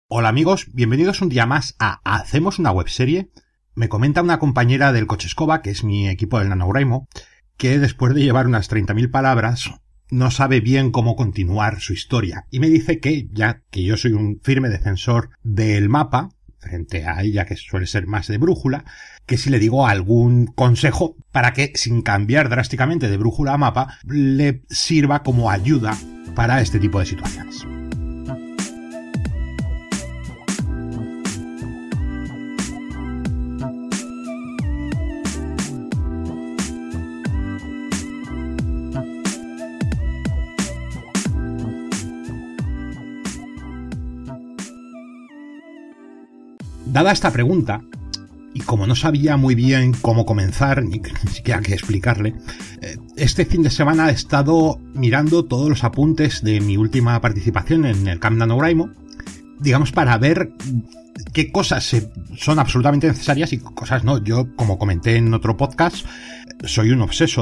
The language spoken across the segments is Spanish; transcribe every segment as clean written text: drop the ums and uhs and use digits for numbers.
Hola amigos, bienvenidos un día más a Hacemos una webserie. Me comenta una compañera del Coche Escoba, que es mi equipo del NaNoWriMo, que después de llevar unas 30.000 palabras no sabe bien cómo continuar su historia. Y me dice que, ya que yo soy un firme defensor del mapa, frente a ella que suele ser más de brújula, que si le digo algún consejo para que, sin cambiar drásticamente de brújula a mapa, le sirva como ayuda para este tipo de situaciones. Dada esta pregunta, y como no sabía muy bien cómo comenzar, ni siquiera qué explicarle, este fin de semana he estado mirando todos los apuntes de mi última participación en el Camp NaNoWriMo, digamos, para ver qué cosas son absolutamente necesarias y cosas no. Yo, como comenté en otro podcast, soy un obseso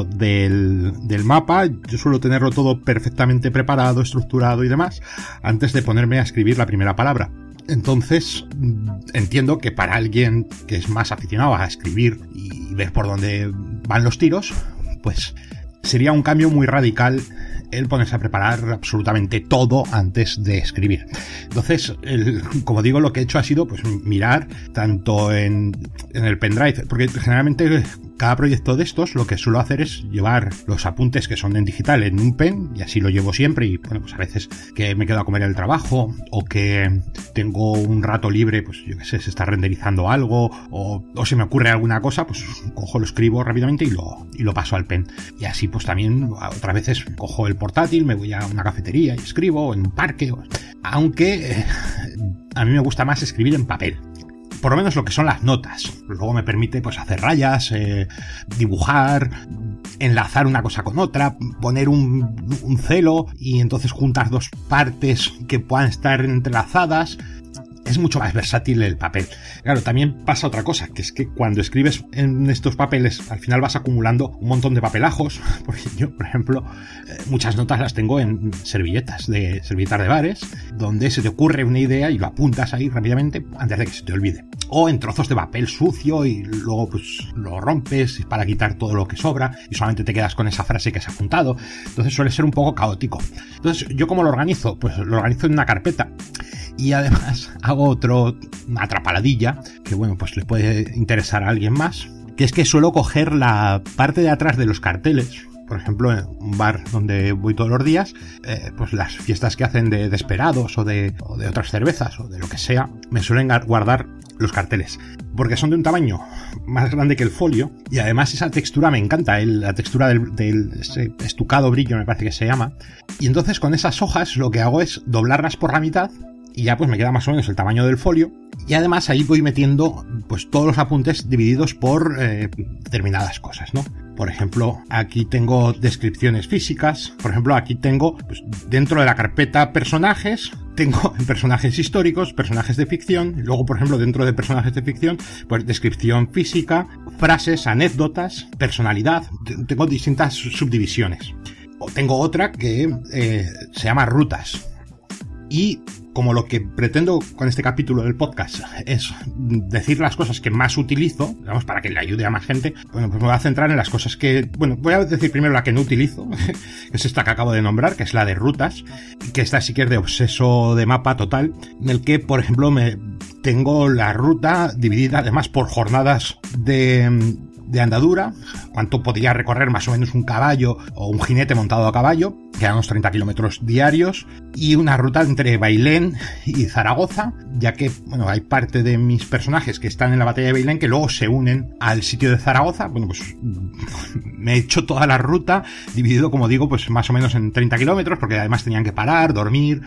del mapa. Yo suelo tenerlo todo perfectamente preparado, estructurado y demás, antes de ponerme a escribir la primera palabra. Entonces, entiendo que para alguien que es más aficionado a escribir y ver por dónde van los tiros, pues sería un cambio muy radical el ponerse a preparar absolutamente todo antes de escribir. Entonces, como digo, lo que he hecho ha sido pues mirar tanto en el pendrive, porque generalmente cada proyecto de estos lo que suelo hacer es llevar los apuntes que son en digital en un pen, y así lo llevo siempre. Y bueno, pues a veces que me quedo a comer en el trabajo o que tengo un rato libre, pues yo qué sé, se está renderizando algo o se me ocurre alguna cosa, pues cojo, lo escribo rápidamente y lo paso al pen. Y así pues también otras veces cojo el portátil, me voy a una cafetería y escribo en un parque, aunque a mí me gusta más escribir en papel. Por lo menos lo que son las notas. Luego me permite pues hacer rayas, dibujar, enlazar una cosa con otra, poner un celo y entonces juntar dos partes que puedan estar entrelazadas. Es mucho más versátil el papel. Claro, también pasa otra cosa, que es que cuando escribes en estos papeles, al final vas acumulando un montón de papelajos, porque yo, por ejemplo, muchas notas las tengo en servilletas de bares, donde se te ocurre una idea y lo apuntas ahí rápidamente antes de que se te olvide. O en trozos de papel sucio y luego pues lo rompes para quitar todo lo que sobra y solamente te quedas con esa frase que has apuntado. Entonces suele ser un poco caótico. Entonces, ¿yo cómo lo organizo? Pues lo organizo en una carpeta. Y además hago una atrapaladilla, que bueno, pues le puede interesar a alguien más, que es que suelo coger la parte de atrás de los carteles. Por ejemplo, en un bar donde voy todos los días, pues las fiestas que hacen de Desperados o de otras cervezas o de lo que sea, me suelen guardar los carteles, porque son de un tamaño más grande que el folio, y además esa textura me encanta, la textura del ese estucado brillo me parece que se llama, y entonces con esas hojas lo que hago es doblarlas por la mitad, y ya pues me queda más o menos el tamaño del folio, y además ahí voy metiendo pues todos los apuntes divididos por determinadas cosas, ¿no? Por ejemplo, aquí tengo descripciones físicas. Por ejemplo, aquí tengo, pues, dentro de la carpeta personajes, tengo personajes históricos, personajes de ficción. Y luego, por ejemplo, dentro de personajes de ficción, pues descripción física, frases, anécdotas, personalidad. Tengo distintas subdivisiones. O tengo otra que se llama rutas. Y como lo que pretendo con este capítulo del podcast es decir las cosas que más utilizo, digamos, para que le ayude a más gente, bueno, pues me voy a centrar en las cosas que, bueno, voy a decir primero la que no utilizo, que es esta que acabo de nombrar, que es la de rutas, que esta sí que es de obseso de mapa total, en el que, por ejemplo, tengo la ruta dividida además por jornadas de andadura, cuánto podría recorrer más o menos un caballo o un jinete montado a caballo, que eran unos 30 kilómetros diarios, y una ruta entre Bailén y Zaragoza, ya que, bueno, hay parte de mis personajes que están en la batalla de Bailén que luego se unen al sitio de Zaragoza. Bueno, pues me he hecho toda la ruta, dividido, como digo, pues más o menos en 30 kilómetros, porque además tenían que parar, dormir,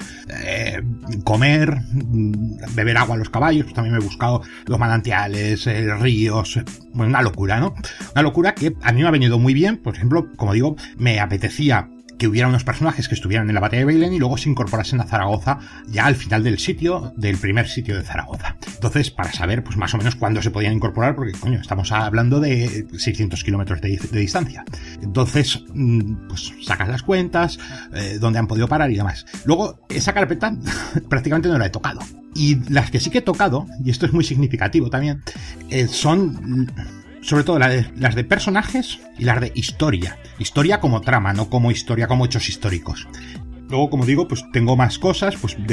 comer, beber agua a los caballos. Pues también me he buscado los manantiales, ríos, bueno, una locura, ¿no? Una locura que a mí me ha venido muy bien. Por ejemplo, como digo, me apetecía que hubiera unos personajes que estuvieran en la batalla de Bailén y luego se incorporasen a Zaragoza ya al final del primer sitio de Zaragoza. Entonces, para saber pues más o menos cuándo se podían incorporar, porque coño, estamos hablando de 600 kilómetros de distancia. Entonces, pues sacas las cuentas, dónde han podido parar y demás. Luego, esa carpeta prácticamente no la he tocado. Y las que sí que he tocado, y esto es muy significativo también, son sobre todo las de personajes y las de historia. Historia como trama, no como historia como hechos históricos. Luego, como digo, pues tengo más cosas,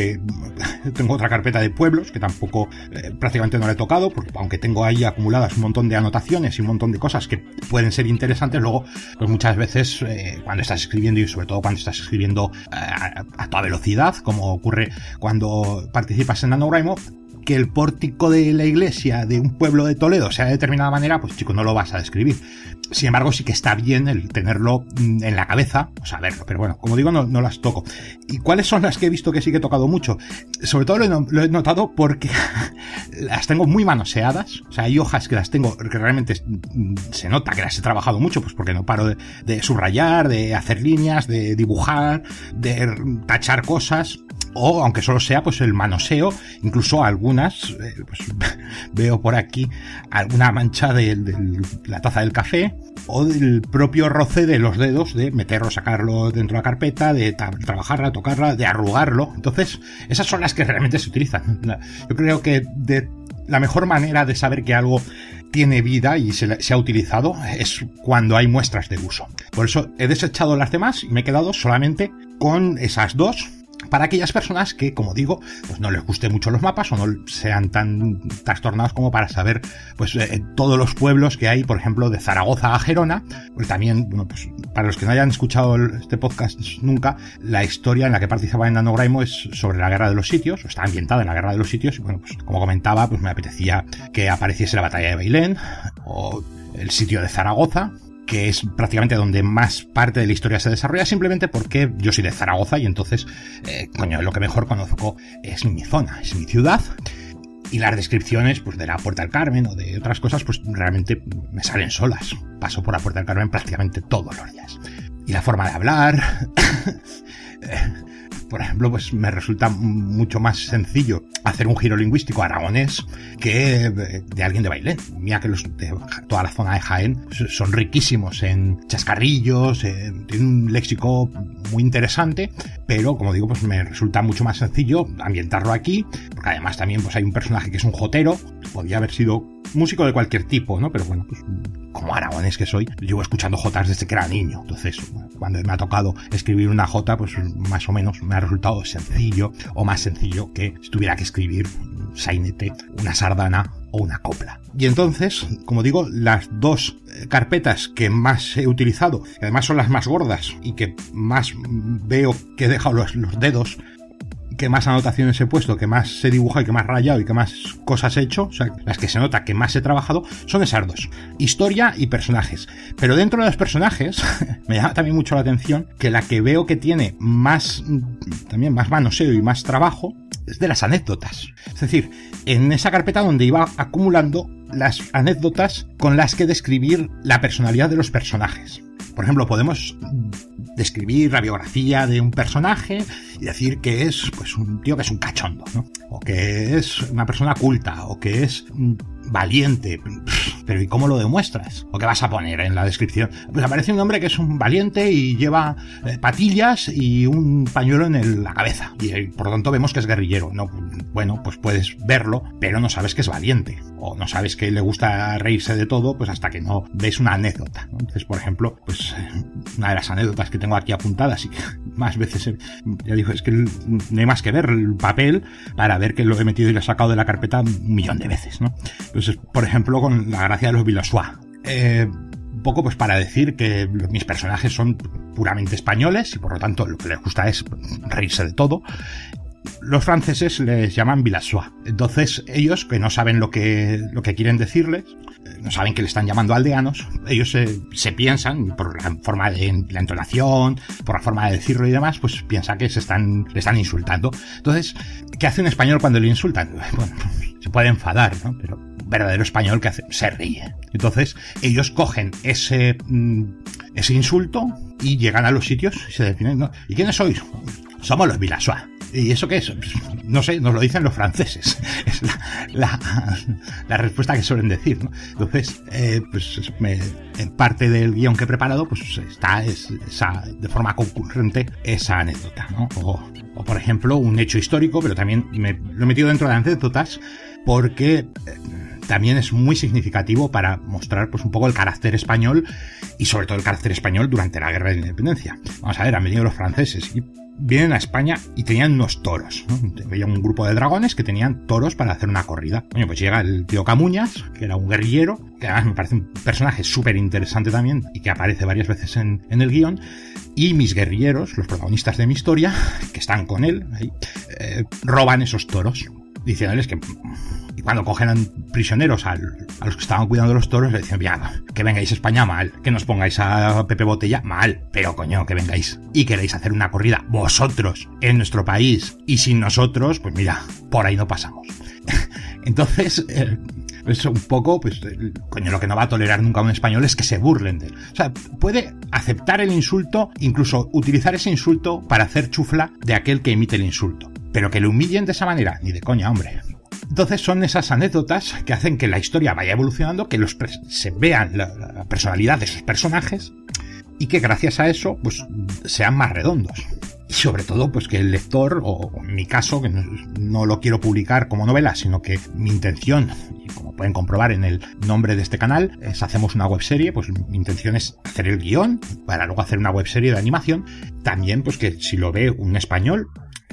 tengo otra carpeta de pueblos que tampoco prácticamente no la he tocado, porque aunque tengo ahí acumuladas un montón de anotaciones y un montón de cosas que pueden ser interesantes, luego pues muchas veces cuando estás escribiendo, y sobre todo cuando estás escribiendo a toda velocidad, como ocurre cuando participas en NaNoWriMo, que el pórtico de la iglesia de un pueblo de Toledo sea de determinada manera, pues chico, no lo vas a describir. Sin embargo, sí que está bien el tenerlo en la cabeza, o sea, verlo, pero bueno, como digo, no las toco. ¿Y cuáles son las que he visto que sí que he tocado mucho? Sobre todo lo he notado porque las tengo muy manoseadas, o sea, hay hojas que las tengo, que realmente se nota que las he trabajado mucho, pues porque no paro de subrayar, de hacer líneas, de dibujar, de tachar cosas, o aunque solo sea pues el manoseo, incluso algunas, pues veo por aquí alguna mancha de la taza del café, o del propio roce de los dedos, de meterlo, sacarlo dentro de la carpeta, de trabajarla, tocarla, de arrugarlo. Entonces, esas son las que realmente se utilizan. Yo creo que la mejor manera de saber que algo tiene vida y se ha utilizado es cuando hay muestras de uso. Por eso he desechado las demás y me he quedado solamente con esas dos, para aquellas personas que, como digo, pues no les guste mucho los mapas o no sean tan trastornados como para saber pues todos los pueblos que hay, por ejemplo, de Zaragoza a Gerona. Pues también, bueno, pues para los que no hayan escuchado este podcast nunca, la historia en la que participaba en NaNoWriMo es sobre la Guerra de los Sitios, o está ambientada en la Guerra de los Sitios, y bueno, pues como comentaba, pues me apetecía que apareciese la batalla de Bailén o el sitio de Zaragoza, que es prácticamente donde más parte de la historia se desarrolla, simplemente porque yo soy de Zaragoza y entonces, lo que mejor conozco es mi zona, es mi ciudad, y las descripciones pues de la Puerta del Carmen o de otras cosas pues realmente me salen solas. Paso por la Puerta del Carmen prácticamente todos los días. Y la forma de hablar... Por ejemplo, pues me resulta mucho más sencillo hacer un giro lingüístico aragonés que de alguien de Bailén. Mira que los de toda la zona de Jaén son riquísimos en chascarrillos, tienen un léxico muy interesante, pero como digo, pues me resulta mucho más sencillo ambientarlo aquí, porque además también pues hay un personaje que es un jotero, podría haber sido músico de cualquier tipo, ¿no? Pero bueno, pues como aragonés que soy, llevo escuchando jotas desde que era niño, entonces cuando me ha tocado escribir una jota, pues más o menos me ha resultado sencillo, o más sencillo que si tuviera que escribir un sainete, una sardana o una copla. Y entonces, como digo, las dos carpetas que más he utilizado, que además son las más gordas y que más veo que he dejado los dedos, que más anotaciones he puesto, que más he dibujado y que más rayado y que más cosas he hecho, o sea, las que se nota que más he trabajado, son esas dos, historia y personajes. Pero dentro de los personajes me llama también mucho la atención que la que veo que tiene también más manoseo y más trabajo es de las anécdotas. Es decir, en esa carpeta donde iba acumulando las anécdotas con las que describir la personalidad de los personajes. Por ejemplo, podemos describir la biografía de un personaje y decir que es pues un tío que es un cachondo, ¿no? O que es una persona culta, o que es valiente. Pero ¿y cómo lo demuestras? ¿O qué vas a poner en la descripción? Pues aparece un hombre que es un valiente y lleva patillas y un pañuelo en la cabeza. Y por lo tanto vemos que es guerrillero. No, bueno, pues puedes verlo, pero no sabes que es valiente. O no sabes que le gusta reírse de todo, pues hasta que no ves una anécdota, ¿no? Entonces, por ejemplo, pues una de las anécdotas que tengo aquí apuntadas y que más veces, ya digo, es que no hay más que ver el papel para ver que lo he metido y lo he sacado de la carpeta 1.000.000 de veces, ¿no? Entonces, por ejemplo, con la gracia de los Villasois. Un poco pues para decir que mis personajes son puramente españoles y por lo tanto lo que les gusta es reírse de todo. Los franceses les llaman Villasois. Entonces ellos, que no saben lo que quieren decirles, no saben que le están llamando aldeanos, ellos se piensan, por la forma de la entonación, por la forma de decirlo y demás, pues piensa que le están insultando. Entonces, ¿qué hace un español cuando le insultan? Bueno, se puede enfadar, ¿no? Pero un verdadero español, ¿qué hace? Se ríe. Entonces ellos cogen ese insulto y llegan a los sitios y se definen, ¿no? ¿Y quiénes sois? Somos los Villasois. ¿Y eso qué es? Pues, no sé, nos lo dicen los franceses. Es la respuesta que suelen decir, ¿no? Entonces, pues en parte del guión que he preparado, pues está de forma concurrente esa anécdota, ¿no? O por ejemplo, un hecho histórico, pero también lo he metido dentro de anécdotas porque también es muy significativo para mostrar pues un poco el carácter español y sobre todo el carácter español durante la Guerra de la Independencia. Vamos a ver, han venido los franceses y vienen a España y tenían unos toros, ¿no? Veía un grupo de dragones que tenían toros para hacer una corrida. Coño, pues llega el tío Camuñas, que era un guerrillero, que además me parece un personaje súper interesante también y que aparece varias veces en el guión, y mis guerrilleros, los protagonistas de mi historia, que están con él, ahí, roban esos toros, diciéndoles que... Y cuando cogen prisioneros a los que estaban cuidando los toros, le dicen, ya, que vengáis a España mal, que nos pongáis a Pepe Botella mal, pero coño, que vengáis y queréis hacer una corrida vosotros en nuestro país y sin nosotros, pues mira, por ahí no pasamos. Entonces, es un poco, pues, coño, lo que no va a tolerar nunca un español es que se burlen de él. O sea, puede aceptar el insulto, incluso utilizar ese insulto para hacer chufla de aquel que emite el insulto. Pero que le humillen de esa manera, ni de coña, hombre. Entonces son esas anécdotas que hacen que la historia vaya evolucionando, que se vean la personalidad de esos personajes y que gracias a eso pues sean más redondos. Y sobre todo pues que el lector, o en mi caso, que no lo quiero publicar como novela, sino que mi intención, y como pueden comprobar en el nombre de este canal, es hacemos una webserie, pues mi intención es hacer el guión para luego hacer una webserie de animación. También pues que si lo ve un español,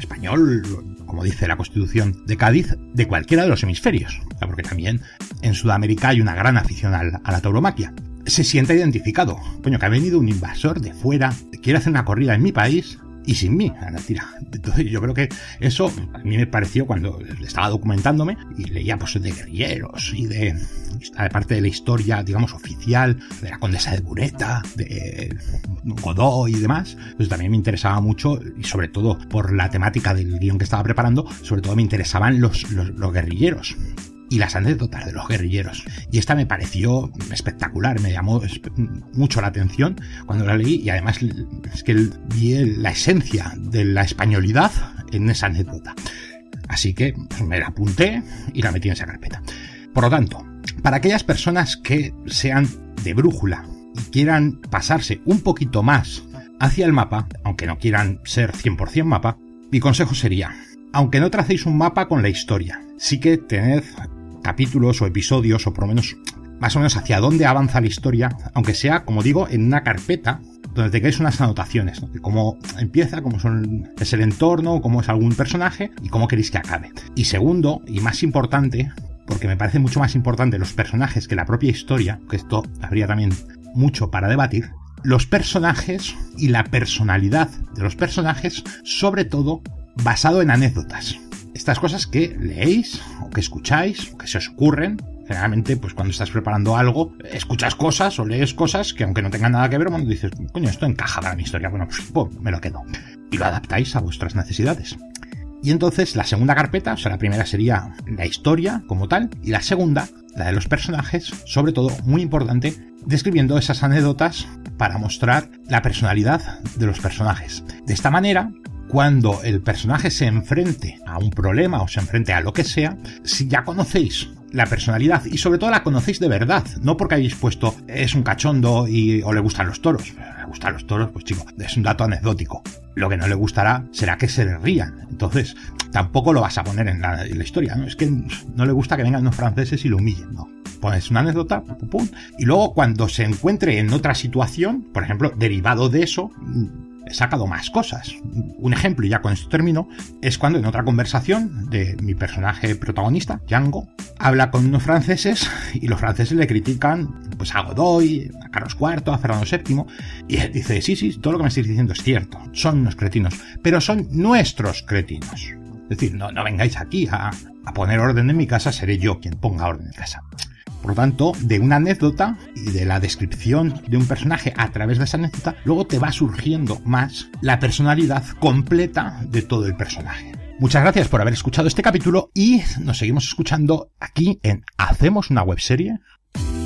como dice la Constitución de Cádiz, de cualquiera de los hemisferios, porque también en Sudamérica hay una gran afición a la tauromaquia. Se siente identificado, coño, que ha venido un invasor de fuera, quiere hacer una corrida en mi país y sin mí, a la tira. Entonces yo creo que eso a mí me pareció cuando estaba documentándome y leía pues de guerrilleros y de parte de la historia, digamos, oficial, de la condesa de Bureta, de Godoy y demás, pues también me interesaba mucho, y sobre todo por la temática del guión que estaba preparando, sobre todo me interesaban los guerrilleros y las anécdotas de los guerrilleros. Y esta me pareció espectacular, me llamó mucho la atención cuando la leí, y además es que vi la esencia de la españolidad en esa anécdota. Así que me la apunté y la metí en esa carpeta. Por lo tanto, para aquellas personas que sean de brújula y quieran pasarse un poquito más hacia el mapa, aunque no quieran ser 100% mapa, mi consejo sería, aunque no tracéis un mapa con la historia, sí que tened capítulos o episodios, o por lo menos más o menos hacia dónde avanza la historia, aunque sea, como digo, en una carpeta donde tengáis unas anotaciones, ¿no? De cómo empieza, cómo es el entorno, cómo es algún personaje y cómo queréis que acabe. Y segundo, y más importante, porque me parece mucho más importante los personajes que la propia historia, que esto habría también mucho para debatir, los personajes y la personalidad de los personajes, sobre todo basado en anécdotas. Estas cosas que leéis, o que escucháis, o que se os ocurren. Generalmente, pues cuando estás preparando algo, escuchas cosas o lees cosas que aunque no tengan nada que ver, bueno, dices, coño, esto encaja para mi historia, bueno, pues me lo quedo. Y lo adaptáis a vuestras necesidades. Y entonces la segunda carpeta, o sea, la primera sería la historia como tal, y la segunda, la de los personajes, sobre todo, muy importante, describiendo esas anécdotas para mostrar la personalidad de los personajes. De esta manera, cuando el personaje se enfrente a un problema o se enfrente a lo que sea, si ya conocéis la personalidad y sobre todo la conocéis de verdad, no porque habéis puesto es un cachondo o le gustan los toros. Le gustan los toros, pues chico, es un dato anecdótico. Lo que no le gustará será que se le rían. Entonces, tampoco lo vas a poner en la historia, ¿no? Es que no le gusta que vengan los franceses y lo humillen, ¿no? Pones una anécdota, pum, pum, y luego cuando se encuentre en otra situación, por ejemplo, derivado de eso, he sacado más cosas. Un ejemplo, y ya con esto termino, es cuando en otra conversación de mi personaje protagonista, Django, habla con unos franceses y los franceses le critican pues a Godoy, a Carlos IV, a Fernando VII, y él dice, sí, todo lo que me estáis diciendo es cierto, son unos cretinos, pero son nuestros cretinos. Es decir, no vengáis aquí a poner orden en mi casa, seré yo quien ponga orden en casa. Por lo tanto, de una anécdota y de la descripción de un personaje a través de esa anécdota, luego te va surgiendo más la personalidad completa de todo el personaje. Muchas gracias por haber escuchado este capítulo y nos seguimos escuchando aquí en Hacemos una webserie.